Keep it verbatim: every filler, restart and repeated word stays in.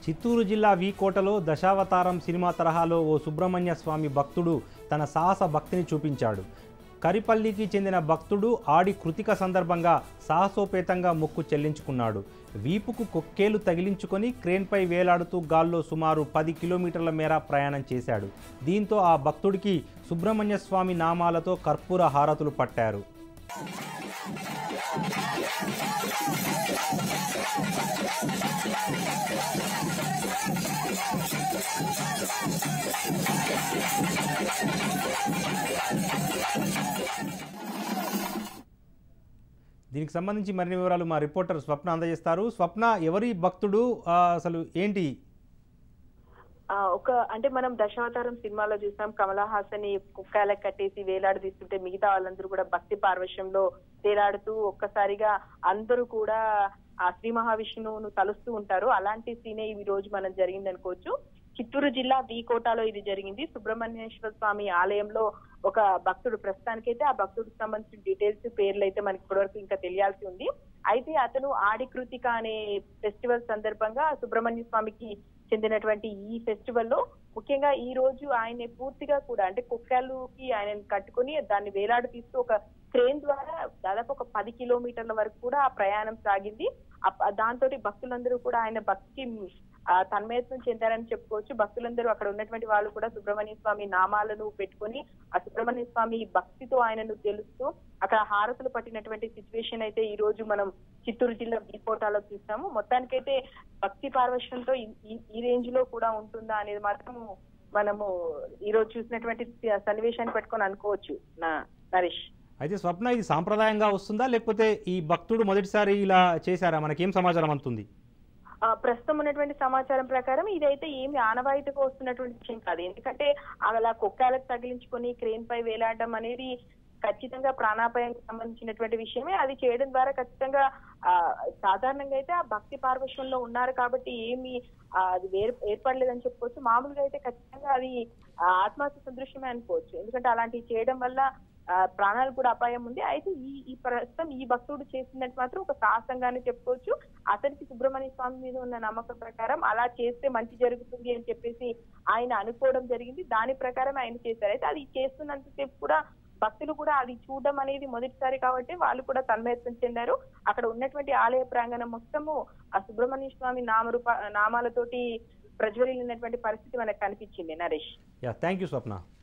చిత్తూరు జిల్లా వీకోటలో దశావతారం సినిమా తరహాలో ఓ సుబ్రహ్మణ్య స్వామి భక్తుడు తన సాహస భక్తిని చూపించాడు. కరిపల్లికి చెందిన భక్తుడు ఆడి కృతిక సందర్భంగా సాహసోపేతంగా మొక్కు చెల్లించుకున్నాడు. వీపుకు కొక్కేలు తగిలించుకొని క్రేన్పై వేలాడుతూ గాల్లో సుమారు పది కిలోమీటర్ల మేర ప్రయాణం చేశాడు. దీంతో ఆ భక్తుడికి సుబ్రహ్మణ్య స్వామి నామాలతో కర్పూర హారతులు పట్టారు. దీనికి సంబంధించి మరిన్ని వివరాలు మా రిపోర్టర్ స్వప్న అందజేస్తారు. స్వప్న, ఎవరి భక్తుడు, అసలు ఏంటి? ఒక అంటే మనం దశావతారం సినిమాలో చూసాం, కమల్ హాసన్ కుక్కాలకు కట్టేసి వేలాడదీస్తుంటే మిగతా వాళ్ళందరూ కూడా భక్తి పార్వశ్యంలో తేలాడుతూ ఒక్కసారిగా అందరూ కూడా ఆ శ్రీ మహావిష్ణువును తలుస్తూ ఉంటారు. అలాంటి సీనే ఈ రోజు మనం జరిగింది అనుకోవచ్చు. చిత్తూరు జిల్లా వీకోటలో ఇది జరిగింది. సుబ్రహ్మణ్యేశ్వర స్వామి ఆలయంలో ఒక భక్తుడు, ప్రస్తుతానికైతే ఆ భక్తుడికి సంబంధించిన డీటెయిల్స్, పేర్లు అయితే మనకి ఇప్పటివరకు ఇంకా తెలియాల్సి ఉంది. అయితే అతను ఆడి కృతిక అనే ఫెస్టివల్ సందర్భంగా సుబ్రహ్మణ్య స్వామికి చెందినటువంటి ఈ ఫెస్టివల్ లో ముఖ్యంగా ఈ రోజు ఆయన పూర్తిగా కూడా అంటే కుక్కాలుకి ఆయన కట్టుకుని దాన్ని వేలాడు తీస్తూ ఒక ట్రైన్ ద్వారా దాదాపు ఒక పది కిలోమీటర్ల వరకు కూడా ఆ ప్రయాణం సాగింది. దాంతో భక్తులందరూ కూడా ఆయన భక్తికి తన్మయత్వం చెందారని చెప్పుకోవచ్చు. భక్తులందరూ అక్కడ ఉన్నటువంటి వాళ్ళు కూడా సుబ్రహ్మణ్య స్వామి నామాలను పెట్టుకుని ఆ సుబ్రహ్మణ్య స్వామి భక్తితో ఆయనను తెలుస్తూ అక్కడ హారతులు పట్టినటువంటి సిచ్యువేషన్ అయితే ఈ రోజు మనం చిత్తూరు జిల్లా వీకోటలో చూస్తాము. మొత్తానికైతే భక్తి పార్వశ్యంతో ఈ రేంజ్ లో కూడా ఉంటుందా అనేది మాత్రం మనము ఈ రోజు చూసినటువంటి సన్నివేశాన్ని పెట్టుకొని అనుకోవచ్చు నా నరేష్. అయితే స్వప్న, ఇది సాంప్రదాయంగా వస్తుందా లేకపోతే ఈ భక్తుడు మొదటిసారి ఇలా చేశారా? మనకేం సమాచారం అందుతుంది? ప్రస్తుతం ఉన్నటువంటి సమాచారం ప్రకారం ఇదైతే ఏమి ఆనవాయితీగా వస్తున్నటువంటి విషయం కాదు. ఎందుకంటే అలా కుక్కాలకు తగిలించుకొని క్రేన్ పై వేలాడడం అనేది ఖచ్చితంగా ప్రాణాపాయానికి సంబంధించినటువంటి విషయమే. అది చేయడం ద్వారా ఖచ్చితంగా ఆ సాధారణంగా అయితే ఆ భక్తి పార్వశ్యంలో ఉన్నారు కాబట్టి ఏమి అది వేరు ఏర్పడలేదని చెప్పుకోవచ్చు. మామూలుగా అయితే ఖచ్చితంగా అది ఆత్మహత్య సదృశ్యమే అనుకోవచ్చు. ఎందుకంటే అలాంటివి చేయడం వల్ల ఆ ప్రాణాలు కూడా అపాయం ఉంది. అయితే ఈ ఈ ప్రస్తుతం ఈ భక్తుడు చేసినట్టు మాత్రం ఒక సాహసంగానే చెప్పుకోవచ్చు. అతనికి సుబ్రహ్మణ్య స్వామి మీద ఉన్న నమ్మకం ప్రకారం అలా చేస్తే మంచి జరుగుతుంది అని చెప్పేసి ఆయన అనుకోవడం జరిగింది. దాని ప్రకారం ఆయన చేశారు. అయితే అది చేస్తున్నంతసేపు కూడా భక్తులు కూడా అది చూడడం అనేది మొదటిసారి కాబట్టి వాళ్ళు కూడా తన్మయత్వం చెందారు. అక్కడ ఉన్నటువంటి ఆలయ ప్రాంగణం మొత్తము ఆ సుబ్రహ్మణ్య స్వామి నామరూప నామాలతోటి ప్రజ్వలిల్లినటువంటి పరిస్థితి మనకు కనిపించింది Naresh. Yeah, thank you Swapna.